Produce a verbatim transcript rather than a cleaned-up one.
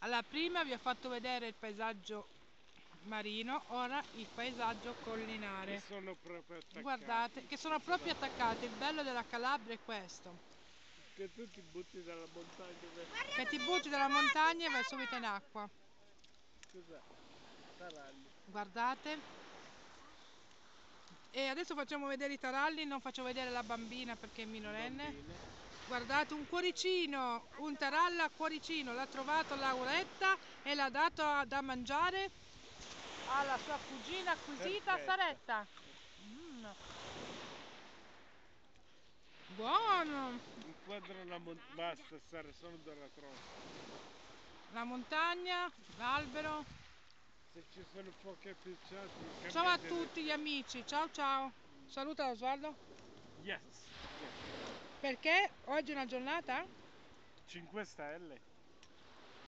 Alla prima vi ho fatto vedere il paesaggio marino, ora il paesaggio collinare. Che sono proprio attaccati. Guardate, che sono proprio attaccati. Il bello della Calabria è questo. Che tu ti butti dalla montagna. Che ti butti dalla montagna e vai subito in acqua. Cos'è? Taralli. Guardate. E adesso facciamo vedere i taralli, non faccio vedere la bambina perché è minorenne. Bambine. Guardate, un cuoricino, un taralla a cuoricino, l'ha trovato Lauretta e l'ha dato da mangiare alla sua cugina acquisita Perfetta. Saretta. Mm. Buono! Inquadra la montagna. Basta stare solo dalla crosta. La montagna, l'albero. Se ci sono pochi appicciati. Ciao a tutti gli amici, ciao ciao. Saluta Osvaldo. Yes. Yes. Perché oggi è una giornata? cinque stelle.